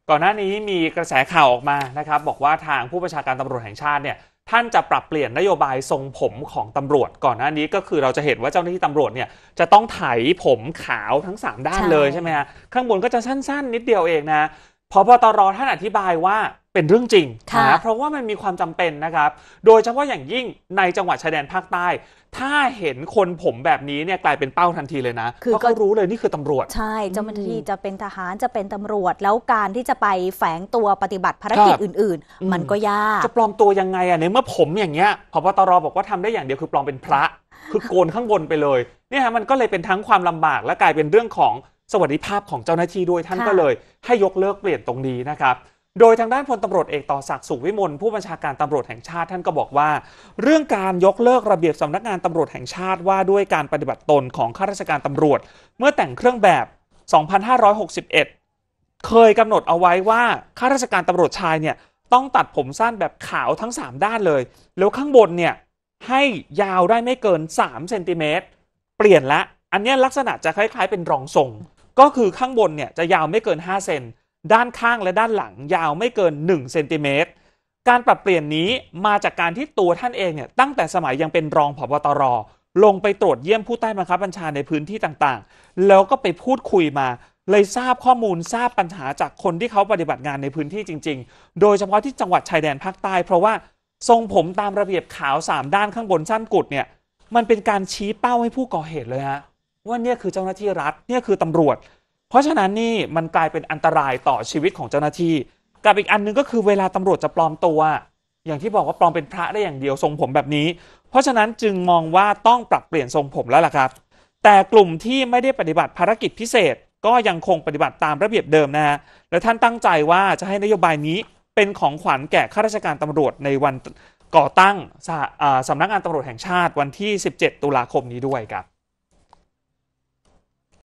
ก่อนหน้านี้มีกระแสข่าวออกมานะครับบอกว่าทางผู้บัญชาการตำรวจแห่งชาติเนี่ยท่านจะปรับเปลี่ยนนโยบายทรงผมของตำรวจก่อนหน้านี้ก็คือเราจะเห็นว่าเจ้าหน้าที่ตำรวจเนี่ยจะต้องไถผมขาวทั้ง3ด้านเลยใช่ไหมฮะข้างบนก็จะสั้นๆนิดเดียวเองนะผบตรท่านอธิบายว่าเป็นเรื่องจริงนะเพราะว่ามันมีความจำเป็นนะครับโดยเฉพาะอย่างยิ่งในจังหวัดชายแดนภาคใต้ถ้าเห็นคนผมแบบนี้เนี่ยกลายเป็นเป้าทันทีเลยนะเพราะเขารู้เลยนี่คือตำรวจใช่เจ้าหน้าที่จะเป็นทหารจะเป็นตำรวจแล้วการที่จะไปแฝงตัวปฏิบัติภารกิจอื่นๆมันก็ยากจะปลอมตัวยังไงในเมื่อผมอย่างเงี้ยผบตรบอกว่าทำได้อย่างเดียวคือปลอมเป็นพระคือโกนข้างบนไปเลยเนี่ยฮะมันก็เลยเป็นทั้งความลำบากและกลายเป็นเรื่องของสวัสดิภาพของเจ้าหน้าที่ด้วยท่านก็เลยให้ยกเลิกเปลี่ยนตรงนี้นะครับโดยทางด้านพลตำรวจเอกต่อศักดิ์สุขวิมลผู้บัญชาการตำรวจแห่งชาติท่านก็บอกว่าเรื่องการยกเลิกระเบียบสำนักงานตำรวจแห่งชาติว่าด้วยการปฏิบัติตนของข้าราชการตำรวจเมื่อแต่งเครื่องแบบ 2561 เคยกำหนดเอาไว้ว่าข้าราชการตำรวจชายเนี่ยต้องตัดผมสั้นแบบขาวทั้ง3ด้านเลยแล้วข้างบนเนี่ยให้ยาวได้ไม่เกิน3เซนติเมตรเปลี่ยนละอันนี้ลักษณะจะคล้ายๆเป็นรองทรงก็คือข้างบนเนี่ยจะยาวไม่เกิน5เซนด้านข้างและด้านหลังยาวไม่เกิน1เซนติเมตรการปรับเปลี่ยนนี้มาจากการที่ตัวท่านเองเนี่ยตั้งแต่สมัยยังเป็นรองผบตรลงไปตรวจเยี่ยมผู้ใต้บังคับบัญชาในพื้นที่ต่างๆแล้วก็ไปพูดคุยมาเลยทราบข้อมูลทราบปัญหาจากคนที่เขาปฏิบัติงานในพื้นที่จริงๆโดยเฉพาะที่จังหวัดชายแดนภาคใต้เพราะว่าทรงผมตามระเบียบขาว3ด้านข้างบนสั้นกุดเนี่ยมันเป็นการชี้เป้าให้ผู้ก่อเหตุเลยฮะว่าเนี่ยคือเจ้าหน้าที่รัฐเนี่ยคือตำรวจเพราะฉะนั้นนี่มันกลายเป็นอันตรายต่อชีวิตของเจ้าหน้าที่กับอีกอันนึงก็คือเวลาตำรวจจะปลอมตัวอย่างที่บอกว่าปลอมเป็นพระได้อย่างเดียวทรงผมแบบนี้เพราะฉะนั้นจึงมองว่าต้องปรับเปลี่ยนทรงผมแล้วล่ะครับแต่กลุ่มที่ไม่ได้ปฏิบัติภารกิจพิเศษก็ยังคงปฏิบัติตามระเบียบเดิมนะฮะและท่านตั้งใจว่าจะให้นโยบายนี้เป็นของขวัญแก่ข้าราชการตำรวจในวันก่อตั้งสำนักงานตำรวจแห่งชาติวันที่17 ตุลาคมนี้ด้วยครับ